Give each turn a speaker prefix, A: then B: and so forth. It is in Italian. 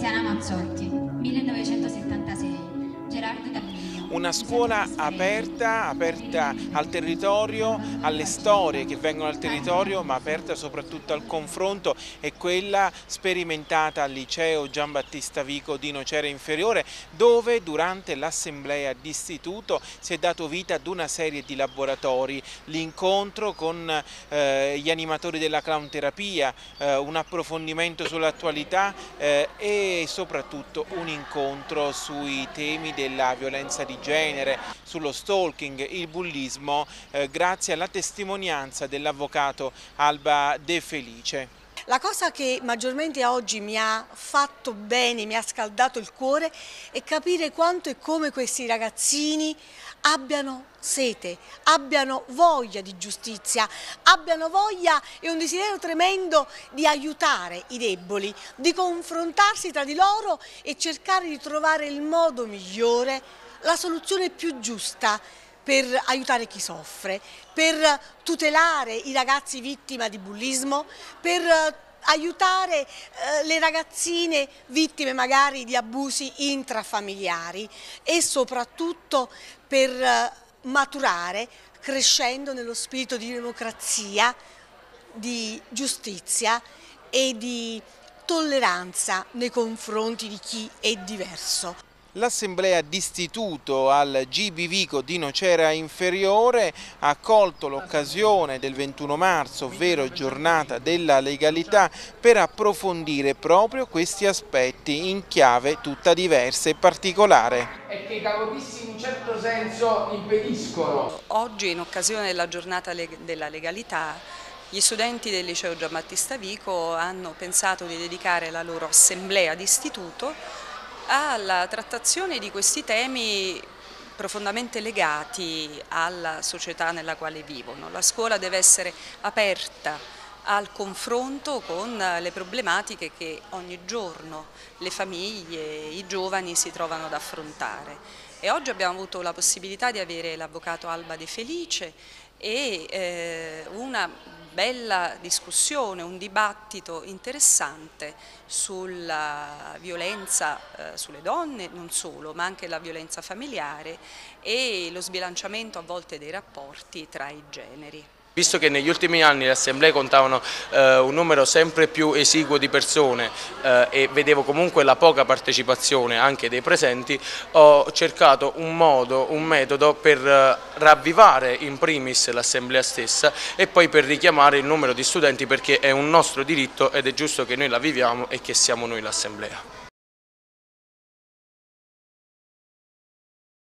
A: Tiziana Mazzotti, 1976, Gerardo D'Amelio.
B: Una scuola aperta al territorio, alle storie che vengono dal territorio, ma aperta soprattutto al confronto, è quella sperimentata al liceo Giambattista Vico di Nocera Inferiore, dove durante l'assemblea d'istituto si è dato vita ad una serie di laboratori, l'incontro con gli animatori della clown terapia, un approfondimento sull'attualità e soprattutto un incontro sui temi della violenza di genere, sullo stalking, il bullismo, grazie alla testimonianza dell'avvocato Alba De Felice.
C: La cosa che maggiormente oggi mi ha fatto bene, mi ha scaldato il cuore, è capire quanto e come questi ragazzini abbiano sete, abbiano voglia di giustizia, abbiano voglia e un desiderio tremendo di aiutare i deboli, di confrontarsi tra di loro e cercare di trovare il modo migliore, la soluzione più giusta per aiutare chi soffre, per tutelare i ragazzi vittime di bullismo, per aiutare le ragazzine vittime magari di abusi intrafamiliari e soprattutto per maturare crescendo nello spirito di democrazia, di giustizia e di tolleranza nei confronti di chi è diverso.
B: L'assemblea d'istituto al GB Vico di Nocera Inferiore ha colto l'occasione del 21 marzo, ovvero giornata della legalità, per approfondire proprio questi aspetti in chiave tutta diversa e particolare.
D: E che i capotisti in un certo senso impediscono.
E: Oggi, in occasione della giornata della legalità, gli studenti del liceo Giambattista Vico hanno pensato di dedicare la loro assemblea d'istituto alla trattazione di questi temi profondamente legati alla società nella quale vivono. La scuola deve essere aperta al confronto con le problematiche che ogni giorno le famiglie, i giovani si trovano ad affrontare. E oggi abbiamo avuto la possibilità di avere l'avvocato Alba De Felice e una bella discussione, un dibattito interessante sulla violenza sulle donne, non solo, ma anche la violenza familiare e lo sbilanciamento a volte dei rapporti tra i generi.
D: Visto che negli ultimi anni le assemblee contavano un numero sempre più esiguo di persone e vedevo comunque la poca partecipazione anche dei presenti, ho cercato un modo, un metodo per ravvivare in primis l'assemblea stessa e poi per richiamare il numero di studenti, perché è un nostro diritto ed è giusto che noi la viviamo e che siamo noi l'assemblea.